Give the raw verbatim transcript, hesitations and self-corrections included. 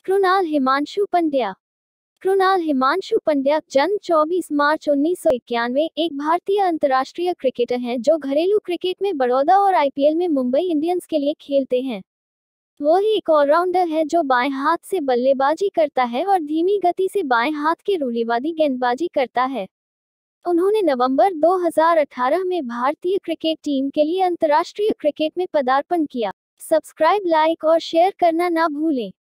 कृणाल हिमांशु पंड्या। कृणाल हिमांशु पंड्या जन्म चौबीस मार्च उन्नीस सौ इक्यानवे एक भारतीय अंतर्राष्ट्रीय क्रिकेटर हैं जो घरेलू क्रिकेट में बड़ौदा और आईपीएल में मुंबई इंडियंस के लिए खेलते हैं। वो ही एक ऑलराउंडर है जो बाएं हाथ से बल्लेबाजी करता है और धीमी गति से बाएं हाथ के रूढ़िवादी गेंदबाजी करता है। उन्होंने नवंबर दो हज़ार अठारह में भारतीय क्रिकेट टीम के लिए अंतर्राष्ट्रीय क्रिकेट में पदार्पण किया। सब्सक्राइब, लाइक और शेयर करना ना भूलें।